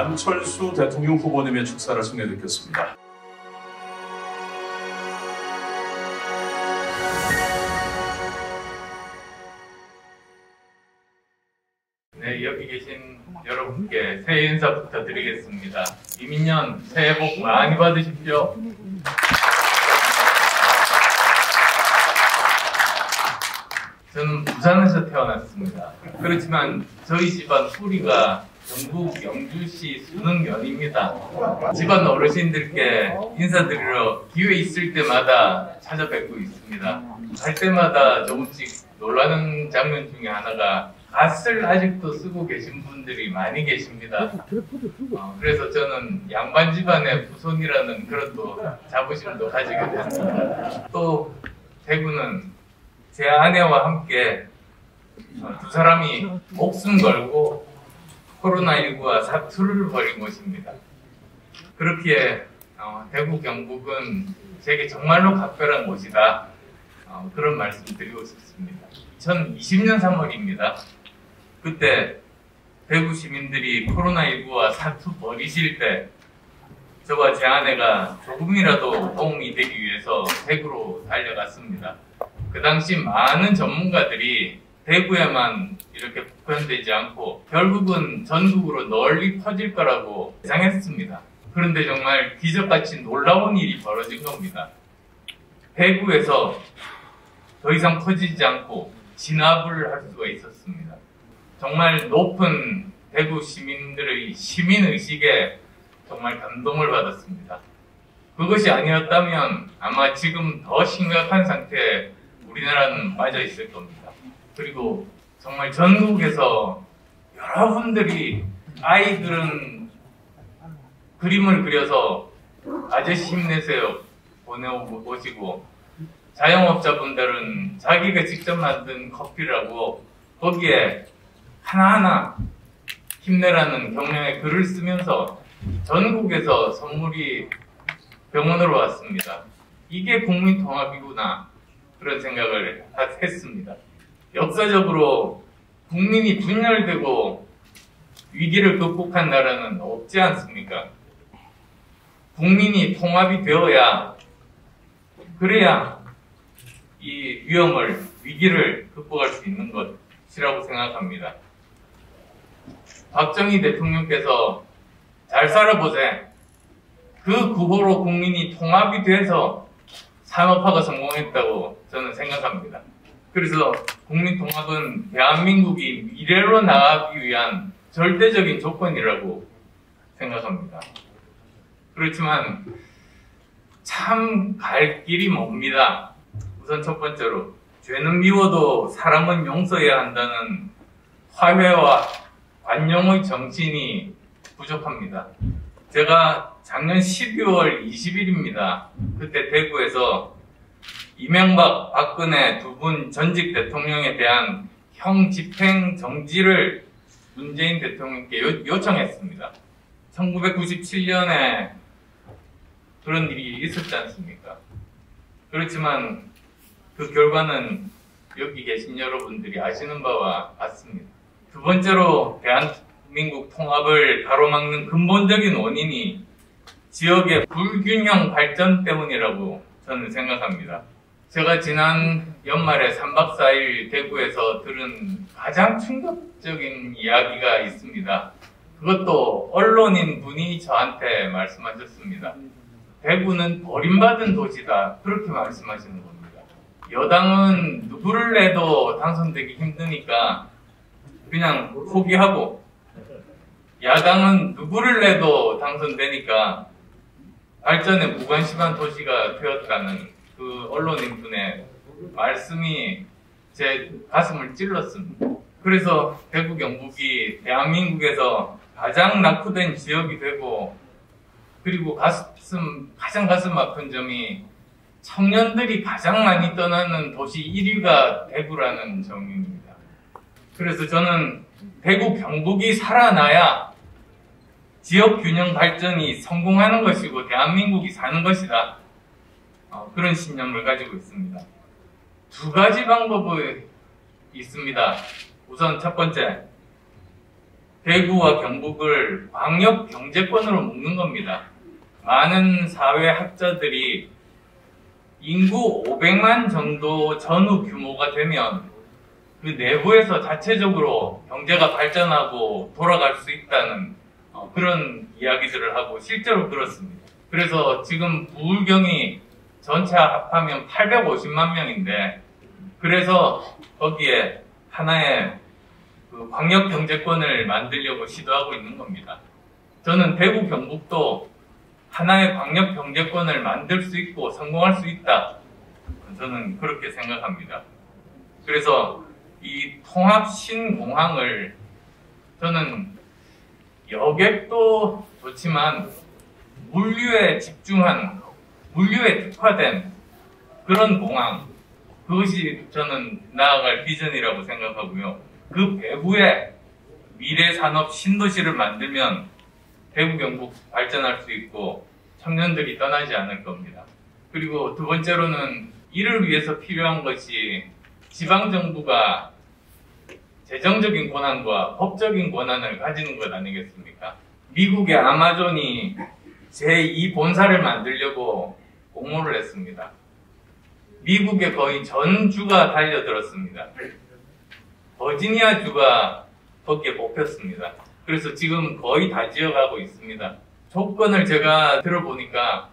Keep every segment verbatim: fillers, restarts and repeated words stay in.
안철수 대통령 후보님의 축사를 성내 듣겠습니다. 네, 여기 계신 여러분께 새해 인사부터 드리겠습니다. 이민년 새해 복 많이 받으십시오. 저는 부산에서 태어났습니다. 그렇지만 저희 집안 뿌리가 경북 영주시 순흥면입니다. 집안 어르신들께 인사드리러 기회 있을 때마다 찾아뵙고 있습니다. 갈 때마다 조금씩 놀라는 장면 중에 하나가 갓을 아직도 쓰고 계신 분들이 많이 계십니다. 어, 그래서 저는 양반 집안의 후손이라는 그런 또 자부심도 가지게 됐습니다. 또 대구는 제 아내와 함께 어, 두 사람이 목숨 걸고 코로나십구와 사투를 벌인 곳입니다. 그렇기에 어, 대구 경북은 제게 정말로 각별한 곳이다. 어, 그런 말씀 드리고 싶습니다. 이천이십 년 삼월입니다. 그때 대구 시민들이 코로나십구와 사투 벌이실 때 저와 제 아내가 조금이라도 도움이 되기 위해서 대구로 달려갔습니다. 그 당시 많은 전문가들이 대구에만 이렇게 국한되지 않고 결국은 전국으로 널리 퍼질 거라고 예상했습니다. 그런데 정말 기적같이 놀라운 일이 벌어진 겁니다. 대구에서 더 이상 퍼지지 않고 진압을 할 수가 있었습니다. 정말 높은 대구 시민들의 시민의식에 정말 감동을 받았습니다. 그것이 아니었다면 아마 지금 더 심각한 상태에 우리나라는 빠져 있을 겁니다. 그리고 정말 전국에서 여러분들이 아이들은 그림을 그려서 아저씨 힘내세요 보내오시고 자영업자분들은 자기가 직접 만든 커피라고 거기에 하나하나 힘내라는 격려의 글을 쓰면서 전국에서 선물이 병원으로 왔습니다. 이게 국민통합이구나 그런 생각을 했습니다. 역사적으로 국민이 분열되고 위기를 극복한 나라는 없지 않습니까? 국민이 통합이 되어야 그래야 이 위험을 위기를 극복할 수 있는 것이라고 생각합니다. 박정희 대통령께서 잘 살아보세. 그 구호로 국민이 통합이 돼서 산업화가 성공했다고 저는 생각합니다. 그래서 국민통합은 대한민국이 미래로 나아가기 위한 절대적인 조건이라고 생각합니다. 그렇지만 참 갈 길이 멉니다. 우선 첫 번째로 죄는 미워도 사람은 용서해야 한다는 화해와 관용의 정신이 부족합니다. 제가 작년 십이월 이십일입니다. 그때 대구에서 이명박, 박근혜 두 분 전직 대통령에 대한 형 집행 정지를 문재인 대통령께 요, 요청했습니다. 천구백구십칠 년에 그런 일이 있었지 않습니까? 그렇지만 그 결과는 여기 계신 여러분들이 아시는 바와 같습니다. 두 번째로 대한민국 통합을 가로막는 근본적인 원인이 지역의 불균형 발전 때문이라고 저는 생각합니다. 제가 지난 연말에 삼 박 사 일 대구에서 들은 가장 충격적인 이야기가 있습니다. 그것도 언론인 분이 저한테 말씀하셨습니다. 대구는 버림받은 도시다. 그렇게 말씀하시는 겁니다. 여당은 누구를 내도 당선되기 힘드니까 그냥 포기하고 야당은 누구를 내도 당선되니까 발전에 무관심한 도시가 되었다는 그 언론인 분의 말씀이 제 가슴을 찔렀습니다. 그래서 대구 경북이 대한민국에서 가장 낙후된 지역이 되고 그리고 가슴, 가장 가슴 아픈 점이 청년들이 가장 많이 떠나는 도시 일 위가 대구라는 점입니다. 그래서 저는 대구 경북이 살아나야 지역 균형 발전이 성공하는 것이고 대한민국이 사는 것이다. 어, 그런 신념을 가지고 있습니다. 두 가지 방법이 있습니다. 우선 첫 번째, 대구와 경북을 광역 경제권으로 묶는 겁니다. 많은 사회학자들이 인구 오백만 정도 전후 규모가 되면 그 내부에서 자체적으로 경제가 발전하고 돌아갈 수 있다는 어, 그런 이야기들을 하고 실제로 그렇습니다. 그래서 지금 부울경이 전체 합하면 팔백오십만 명인데 그래서 거기에 하나의 그 광역 경제권을 만들려고 시도하고 있는 겁니다. 저는 대구 경북도 하나의 광역 경제권을 만들 수 있고 성공할 수 있다. 저는 그렇게 생각합니다. 그래서 이 통합 신공항을 저는 여객도 좋지만 물류에 집중한, 물류에 특화된 그런 공항, 그것이 저는 나아갈 비전이라고 생각하고요. 그 배후에 미래 산업 신도시를 만들면 대구 경북 발전할 수 있고 청년들이 떠나지 않을 겁니다. 그리고 두 번째로는 이를 위해서 필요한 것이 지방정부가 재정적인 권한과 법적인 권한을 가지는 것 아니겠습니까? 미국의 아마존이 제이 본사를 만들려고 공모를 했습니다. 미국의 거의 전 주가 달려들었습니다. 버지니아 주가 거기에 뽑혔습니다. 그래서 지금 거의 다 지어가고 있습니다. 조건을 제가 들어보니까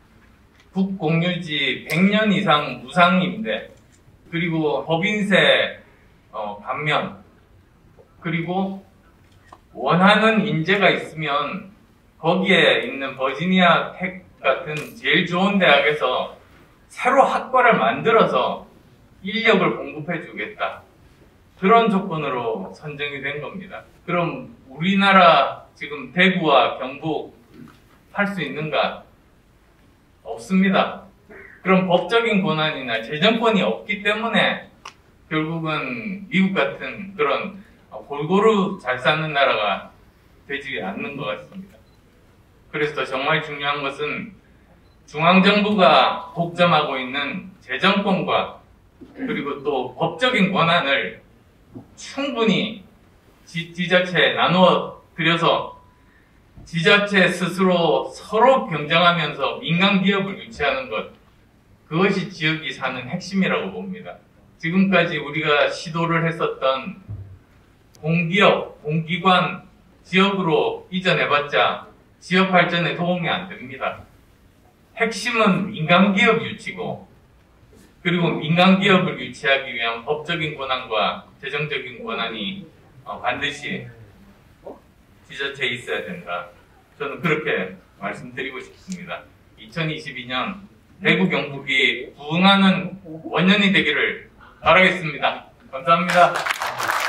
국공유지 백 년 이상 무상임대, 그리고 법인세 어, 감면, 그리고 원하는 인재가 있으면 거기에 있는 버지니아 텍 같은 제일 좋은 대학에서 새로 학과를 만들어서 인력을 공급해 주겠다. 그런 조건으로 선정이 된 겁니다. 그럼 우리나라 지금 대구와 경북 할 수 있는가? 없습니다. 그럼 법적인 권한이나 재정권이 없기 때문에 결국은 미국 같은 그런 골고루 잘 사는 나라가 되지 않는 것 같습니다. 그래서 정말 중요한 것은 중앙정부가 독점하고 있는 재정권과 그리고 또 법적인 권한을 충분히 지, 지자체에 나누어 드려서 지자체 스스로 서로 경쟁하면서 민간 기업을 유치하는 것, 그것이 지역이 사는 핵심이라고 봅니다. 지금까지 우리가 시도를 했었던 공기업, 공기관 지역으로 이전해봤자 지역 발전에 도움이 안 됩니다. 핵심은 민간 기업 유치고, 그리고 민간 기업을 유치하기 위한 법적인 권한과 재정적인 권한이 반드시 지자체에 있어야 된다. 저는 그렇게 말씀드리고 싶습니다. 이천이십이 년 대구 경북이 부흥하는 원년이 되기를 바라겠습니다. 감사합니다.